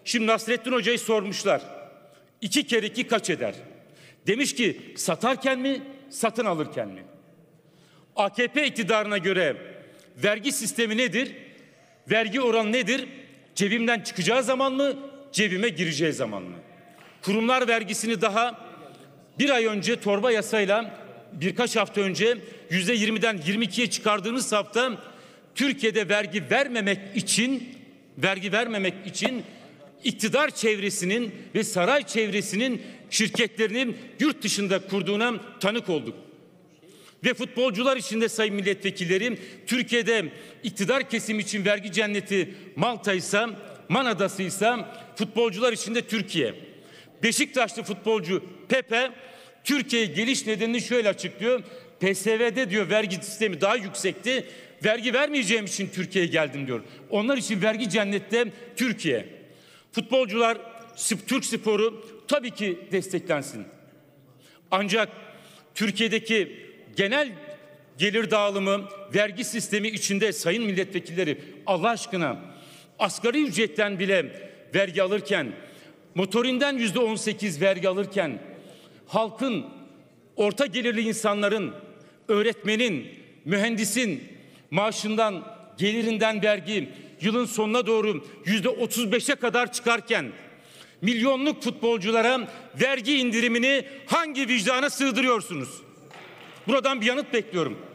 Şimdi Nasrettin Hoca'yı sormuşlar. 2 kere 2 kaç eder? Demiş ki satarken mi, satın alırken mi? AKP iktidarına göre vergi sistemi nedir? Vergi oranı nedir? Cebimden çıkacağı zaman mı, cebime gireceği zaman mı? Kurumlar vergisini daha bir ay önce torba yasayla, birkaç hafta önce %20'den 22'ye çıkardığınız hafta Türkiye'de vergi vermemek için iktidar çevresinin ve saray çevresinin şirketlerinin yurt dışında kurduğuna tanık olduk. Ve futbolcular için de sayın milletvekillerim, Türkiye'de iktidar kesimi için vergi cenneti Malta'ysa, Man Adası'ysa, futbolcular için de Türkiye. Beşiktaşlı futbolcu Pepe Türkiye'ye geliş nedenini şöyle açıklıyor. PSV'de diyor vergi sistemi daha yüksekti. Vergi vermeyeceğim için Türkiye'ye geldim diyor. Onlar için vergi cennette Türkiye. Futbolcular, Türk sporu tabii ki desteklensin. Ancak Türkiye'deki genel gelir dağılımı, vergi sistemi içinde sayın milletvekilleri, Allah aşkına asgari ücretten bile vergi alırken, motorinden %18 vergi alırken, halkın, orta gelirli insanların, öğretmenin, mühendisin maaşından, gelirinden vergi yılın sonuna doğru %35'e kadar çıkarken, milyonluk futbolculara vergi indirimini hangi vicdana sığdırıyorsunuz? Buradan bir yanıt bekliyorum.